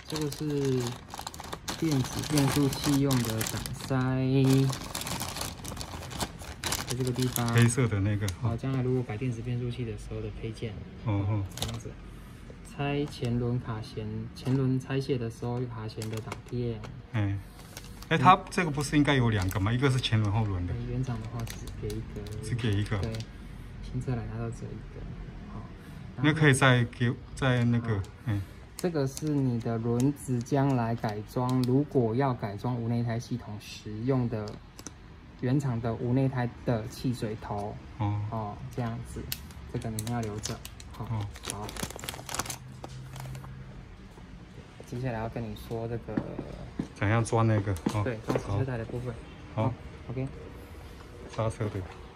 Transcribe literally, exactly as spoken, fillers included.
这个是电子变速器用的挡塞，在这个地方。 黑色的那个。 好，将来如果改电子变速器的时候的配件。 哦哦， 这样子。拆前轮卡钳，前轮拆卸的时候卡钳的导电。 哎。 哎，它这个不是应该有两个吗？一个是前轮后轮的。 原厂的话只给一个。 只给一个。 对，新车来拿到只有一个。好， 那可以再给再那个，嗯。 这个是你的轮子将来改装，如果要改装无内胎系统时用的原厂的无内胎的气水头。哦。哦，这样子，这个你们要留着。好。哦、好。接下来要跟你说这个。 怎样装那个？哦、 对，装刹车台的部分。 好 ，OK。 刹车的。